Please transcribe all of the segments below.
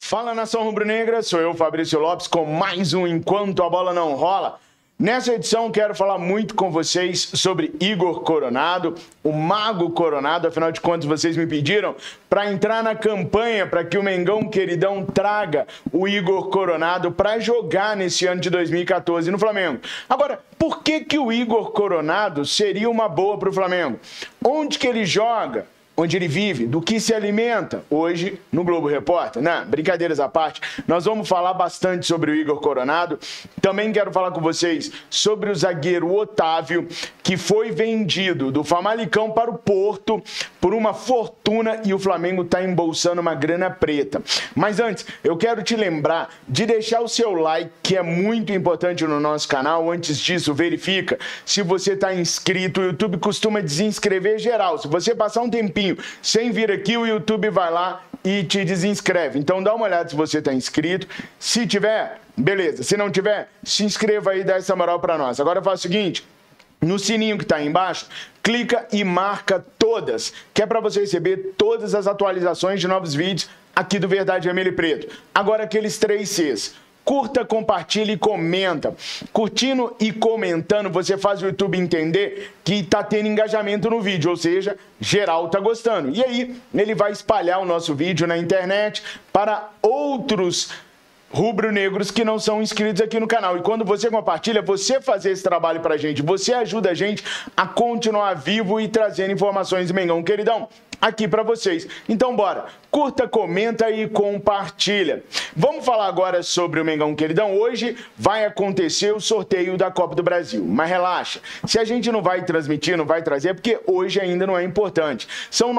Fala, nação rubro-negra, sou eu, Fabrício Lopes, com mais um Enquanto a Bola Não Rola. Nessa edição quero falar muito com vocês sobre Igor Coronado, o Mago Coronado. Afinal de contas, vocês me pediram para entrar na campanha para que o Mengão queridão traga o Igor Coronado para jogar nesse ano de 2014 no Flamengo. Agora, por que o Igor Coronado seria uma boa para o Flamengo? Onde que ele joga? Onde ele vive, do que se alimenta, hoje no Globo Repórter. Não, brincadeiras à parte, nós vamos falar bastante sobre o Igor Coronado. Também quero falar com vocês sobre o zagueiro Otávio, que foi vendido do Famalicão para o Porto por uma fortuna e o Flamengo está embolsando uma grana preta. Mas antes, eu quero te lembrar de deixar o seu like, que é muito importante no nosso canal. Antes disso, verifica se você está inscrito. O YouTube costuma desinscrever geral. Se você passar um tempinho sem vir aqui, o YouTube vai lá e te desinscreve. Então dá uma olhada se você está inscrito. Se tiver, beleza. Se não tiver, se inscreva aí e dá essa moral para nós. Agora faz o seguinte, no sininho que está aí embaixo, clica e marca todas, que é para você receber todas as atualizações de novos vídeos aqui do Verdade Vermelho e Preto. Agora aqueles 3 Cs. Curta, compartilha e comenta. Curtindo e comentando, você faz o YouTube entender que está tendo engajamento no vídeo, ou seja, geral está gostando. E aí, ele vai espalhar o nosso vídeo na internet para outros rubro-negros que não são inscritos aqui no canal. E quando você compartilha, você fazer esse trabalho pra gente, você ajuda a gente a continuar vivo e trazendo informações do Mengão queridão aqui pra vocês. Então bora, curta, comenta e compartilha. Vamos falar agora sobre o Mengão queridão. Hoje vai acontecer o sorteio da Copa do Brasil, mas relaxa, se a gente não vai transmitir, não vai trazer, é porque hoje ainda não é importante. São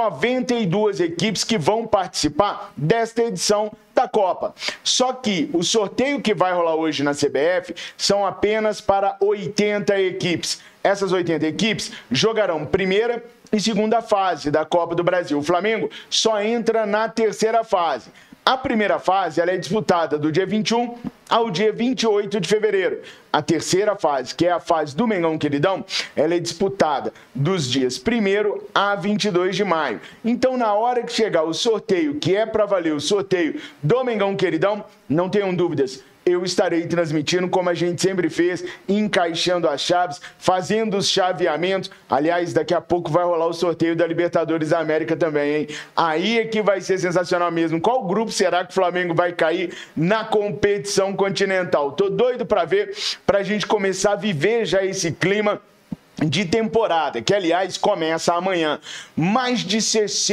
92 equipes que vão participar desta edição da Copa. Só que o sorteio que vai rolar hoje na CBF são apenas para 80 equipes. Essas 80 equipes jogarão primeira e segunda fase da Copa do Brasil. O Flamengo só entra na terceira fase. A primeira fase ela é disputada do dia 21 ao dia 28 de fevereiro. A terceira fase, que é a fase do Mengão queridão, ela é disputada dos dias 1º a 22 de maio. Então, na hora que chegar o sorteio, que é para valer o sorteio do Mengão queridão, não tenham dúvidas, eu estarei transmitindo como a gente sempre fez, encaixando as chaves, fazendo os chaveamentos. Aliás, daqui a pouco vai rolar o sorteio da Libertadores da América também, hein? Aí é que vai ser sensacional mesmo. Qual grupo será que o Flamengo vai cair na competição continental? Tô doido para ver, pra gente começar a viver já esse clima de temporada, que aliás começa amanhã. Mais de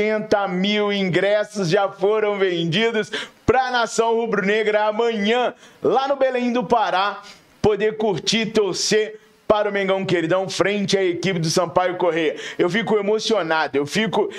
60 mil ingressos já foram vendidos para a nação rubro-negra amanhã, lá no Belém do Pará, poder curtir, torcer para o Mengão queridão frente à equipe do Sampaio Corrêa. Eu fico emocionado, eu fico,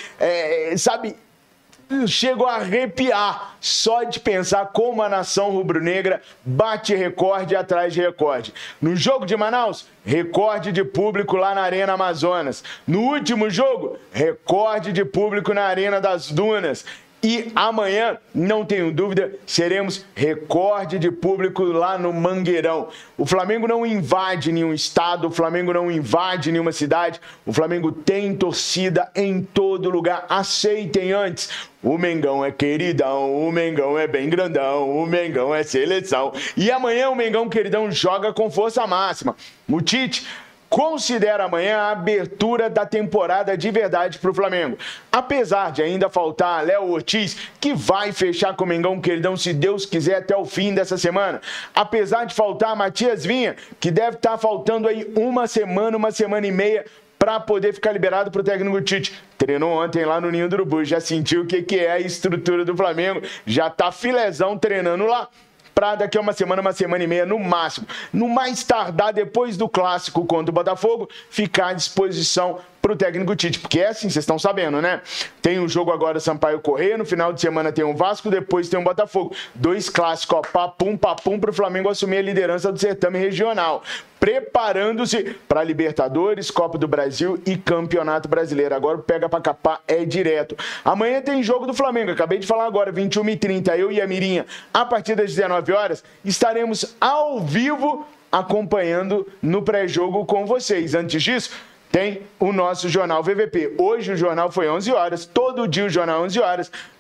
chego a arrepiar só de pensar como a nação rubro-negra bate recorde atrás de recorde. No jogo de Manaus, recorde de público lá na Arena Amazonas. No último jogo, recorde de público na Arena das Dunas. E amanhã, não tenho dúvida, seremos recorde de público lá no Mangueirão. O Flamengo não invade nenhum estado, o Flamengo não invade nenhuma cidade, o Flamengo tem torcida em todo lugar. Aceitem antes. O Mengão é queridão, o Mengão é bem grandão, o Mengão é seleção. E amanhã o Mengão queridão joga com força máxima. O Tite considera amanhã a abertura da temporada de verdade para o Flamengo. Apesar de ainda faltar Léo Ortiz, que vai fechar com o Mengão queridão, se Deus quiser, até o fim dessa semana. Apesar de faltar Matias Vinha, que deve estar faltando aí uma semana e meia, para poder ficar liberado para o técnico Tite. Treinou ontem lá no Ninho do Urubu, já sentiu o que é a estrutura do Flamengo, já tá filezão treinando lá. Para daqui a uma semana e meia no máximo. No mais tardar, depois do clássico contra o Botafogo, ficar à disposição para o técnico Tite. Porque é assim, vocês estão sabendo, né? Tem um jogo agora Sampaio Corrêa, no final de semana tem um Vasco, depois tem um Botafogo. 2 clássicos, ó, papum para o Flamengo assumir a liderança do certame regional. Preparando-se para Libertadores, Copa do Brasil e Campeonato Brasileiro. Agora o pega para capar é direto. Amanhã tem jogo do Flamengo, acabei de falar agora, 21h30, eu e a Mirinha, a partir das 19 horas, estaremos ao vivo acompanhando no pré-jogo com vocês. Antes disso, tem o nosso Jornal VVP. Hoje o jornal foi 11 horas, todo dia o jornal 11 horas.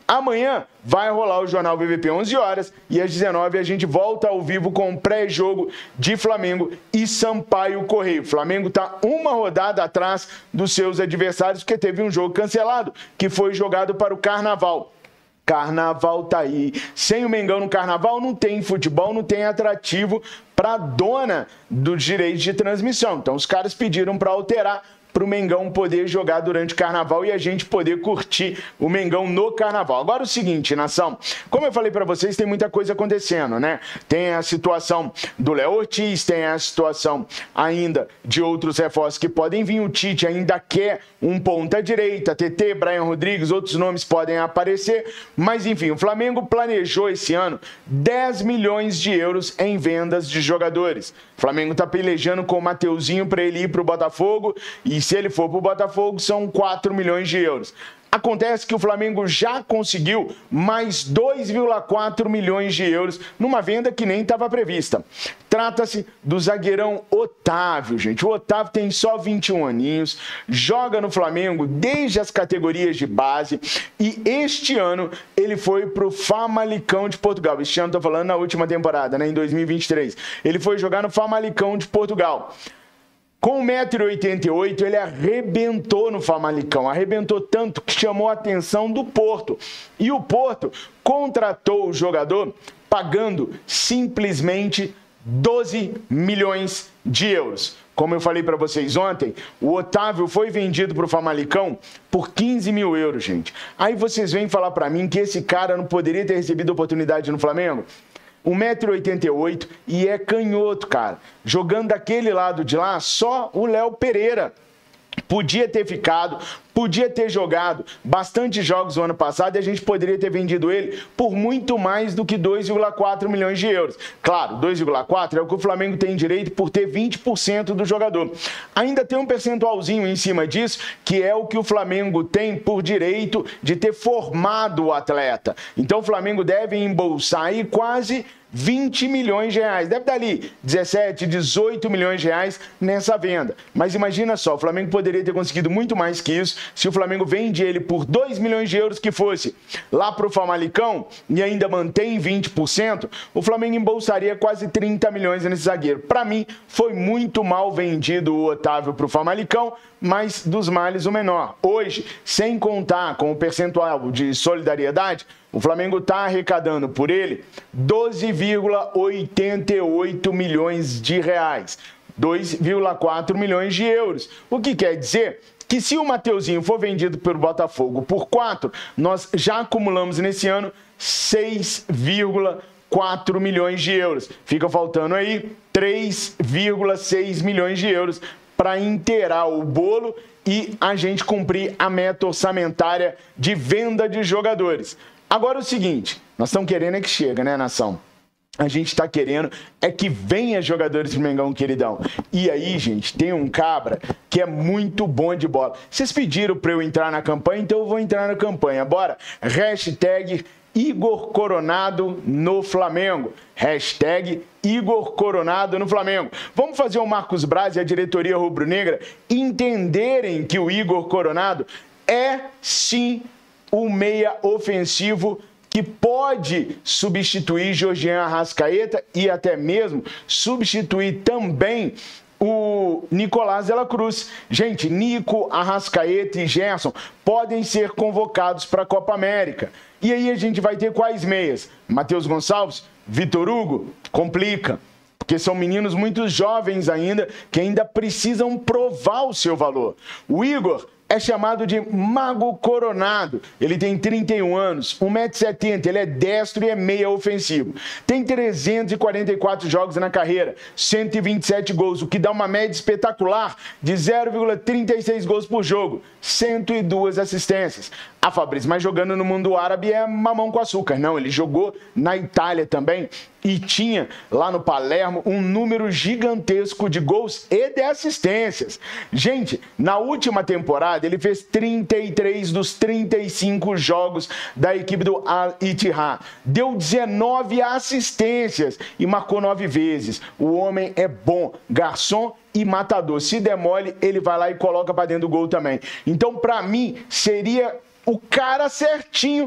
Amanhã vai rolar o Jornal VVP 11 horas e às 19 a gente volta ao vivo com o pré-jogo de Flamengo e Sampaio Correia. O Flamengo está uma rodada atrás dos seus adversários porque teve um jogo cancelado que foi jogado para o Carnaval. Carnaval tá aí. Sem o Mengão no Carnaval não tem futebol, não tem atrativo para a dona dos direitos de transmissão. Então os caras pediram para alterar para o Mengão poder jogar durante o Carnaval e a gente poder curtir o Mengão no Carnaval. Agora o seguinte, nação, como eu falei para vocês, tem muita coisa acontecendo, né? Tem a situação do Léo Ortiz, tem a situação ainda de outros reforços que podem vir. O Tite ainda quer um ponta-direita, TT, Brian Rodrigues, outros nomes podem aparecer, mas enfim, o Flamengo planejou esse ano 10 milhões de euros em vendas de jogadores. O Flamengo está pelejando com o Mateuzinho para ele ir para o Botafogo e se ele for para o Botafogo são 4 milhões de euros. Acontece que o Flamengo já conseguiu mais 2,4 milhões de euros numa venda que nem estava prevista. Trata-se do zagueirão Otávio, gente. O Otávio tem só 21 aninhos, joga no Flamengo desde as categorias de base e este ano ele foi para o Famalicão de Portugal. Este ano estou falando na última temporada, né, em 2023. Ele foi jogar no Famalicão de Portugal. Com 1,88 m, ele arrebentou no Famalicão, arrebentou tanto que chamou a atenção do Porto. E o Porto contratou o jogador pagando simplesmente 12 milhões de euros. Como eu falei para vocês ontem, o Otávio foi vendido para o Famalicão por 15 mil euros, gente. Aí vocês vêm falar para mim que esse cara não poderia ter recebido oportunidade no Flamengo? 1,88 m e é canhoto, cara. Jogando daquele lado de lá, só o Léo Pereira podia ter ficado, podia ter jogado bastante jogos no ano passado e a gente poderia ter vendido ele por muito mais do que 2,4 milhões de euros. Claro, 2,4 é o que o Flamengo tem direito por ter 20% do jogador. Ainda tem um percentualzinho em cima disso, que é o que o Flamengo tem por direito de ter formado o atleta. Então o Flamengo deve embolsar aí quase 20 milhões de reais. Deve dar ali 17, 18 milhões de reais nessa venda. Mas imagina só, o Flamengo poderia ter conseguido muito mais que isso se o Flamengo vende ele por 2 milhões de euros que fosse lá para o Famalicão e ainda mantém 20%, o Flamengo embolsaria quase 30 milhões nesse zagueiro. Para mim, foi muito mal vendido o Otávio para o Famalicão, mas dos males o menor. Hoje, sem contar com o percentual de solidariedade, o Flamengo está arrecadando por ele 12,88 milhões de reais, 2,4 milhões de euros. O que quer dizer que se o Mateuzinho for vendido pelo Botafogo por 4, nós já acumulamos nesse ano 6,4 milhões de euros. Fica faltando aí 3,6 milhões de euros para inteirar o bolo e a gente cumprir a meta orçamentária de venda de jogadores. Agora o seguinte, nós estamos querendo é que chega, né, nação? A gente está querendo é que venha jogadores do Mengão, queridão. E aí, gente, tem um cabra que é muito bom de bola. Vocês pediram para eu entrar na campanha, então eu vou entrar na campanha. Bora? Hashtag Igor Coronado no Flamengo. Hashtag Igor Coronado no Flamengo. Vamos fazer o Marcos Braz e a diretoria rubro-negra entenderem que o Igor Coronado é, sim, o meia ofensivo que pode substituir Georgian Arrascaeta e até mesmo substituir também o Nicolás de la Cruz. Gente, Nico, Arrascaeta e Gerson podem ser convocados para a Copa América. E aí a gente vai ter quais meias? Matheus Gonçalves, Vitor Hugo? Complica, porque são meninos muito jovens ainda, que ainda precisam provar o seu valor. O Igor é chamado de Mago Coronado. Ele tem 31 anos, 1,70 m, ele é destro e é meia ofensivo. Tem 344 jogos na carreira, 127 gols, o que dá uma média espetacular de 0,36 gols por jogo, 102 assistências. Ah, Fabrício, mas jogando no mundo árabe é mamão com açúcar. Não, ele jogou na Itália também e tinha lá no Palermo um número gigantesco de gols e de assistências. Gente, na última temporada ele fez 33 dos 35 jogos da equipe do Al-Ittihad. Deu 19 assistências e marcou 9 vezes. O homem é bom, garçom e matador. Se der mole, ele vai lá e coloca para dentro do gol também. Então, para mim, seria o cara certinho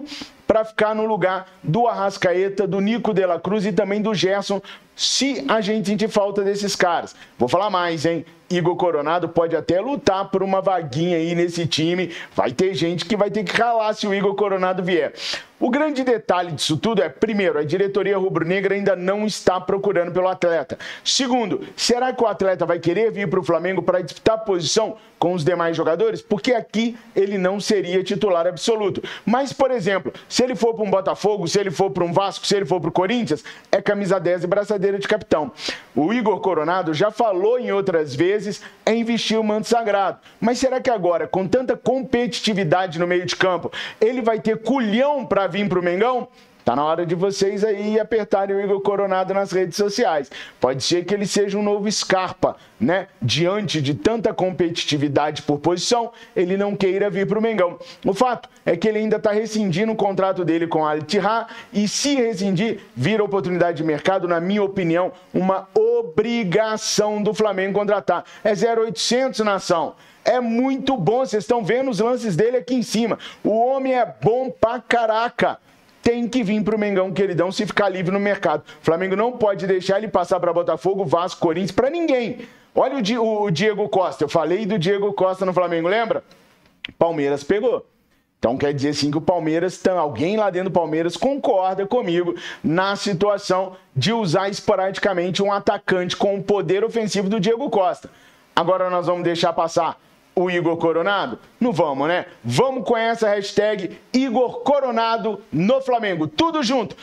para ficar no lugar do Arrascaeta, do Nico de la Cruz e também do Gerson, se a gente sentir falta desses caras. Vou falar mais, hein? Igor Coronado pode até lutar por uma vaguinha aí nesse time. Vai ter gente que vai ter que ralar se o Igor Coronado vier. O grande detalhe disso tudo é, primeiro, a diretoria rubro-negra ainda não está procurando pelo atleta. Segundo, será que o atleta vai querer vir para o Flamengo para disputar posição com os demais jogadores? Porque aqui ele não seria titular absoluto. Mas, por exemplo, se ele for para um Botafogo, se ele for para um Vasco, se ele for para o Corinthians, é camisa 10 e braçadeira de capitão. O Igor Coronado já falou em outras vezes em vestir o manto sagrado. Mas será que agora, com tanta competitividade no meio de campo, ele vai ter culhão para vir para o Mengão? Tá na hora de vocês aí apertarem o Igor Coronado nas redes sociais. Pode ser que ele seja um novo Scarpa, né? Diante de tanta competitividade por posição, ele não queira vir para o Mengão. O fato é que ele ainda está rescindindo o contrato dele com a Al-Ittihad e, se rescindir, vira oportunidade de mercado, na minha opinião, uma obrigação do Flamengo contratar. É 0,800, nação. É muito bom, vocês estão vendo os lances dele aqui em cima. O homem é bom pra caraca. Tem que vir pro Mengão, queridão, se ficar livre no mercado. O Flamengo não pode deixar ele passar para Botafogo, Vasco, Corinthians, para ninguém. Olha o Diego Costa. Eu falei do Diego Costa no Flamengo, lembra? Palmeiras pegou. Então quer dizer assim que o Palmeiras, alguém lá dentro do Palmeiras concorda comigo na situação de usar esporadicamente um atacante com o poder ofensivo do Diego Costa. Agora nós vamos deixar passar o Igor Coronado? Não vamos, né? Vamos com essa hashtag Igor Coronado no Flamengo. Tudo junto.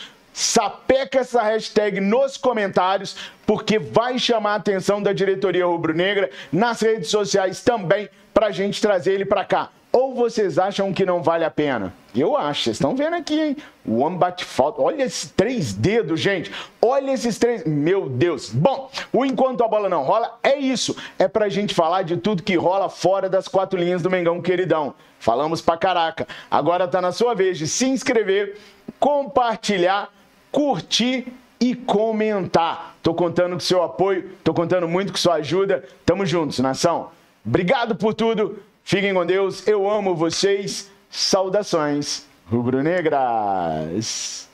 Sapeca essa hashtag nos comentários, porque vai chamar a atenção da diretoria rubro-negra nas redes sociais também, pra gente trazer ele pra cá. Ou vocês acham que não vale a pena? Eu acho, vocês estão vendo aqui, hein? O homem bate falta. Olha esses 3 dedos, gente. Olha esses 3. Meu Deus. Bom, o Enquanto a Bola Não Rola é isso. É pra gente falar de tudo que rola fora das 4 linhas do Mengão, queridão. Falamos pra caraca. Agora tá na sua vez de se inscrever, compartilhar, curtir e comentar. Tô contando com seu apoio, tô contando muito com sua ajuda. Tamo juntos, nação. Obrigado por tudo. Fiquem com Deus, eu amo vocês. Saudações rubro-negras.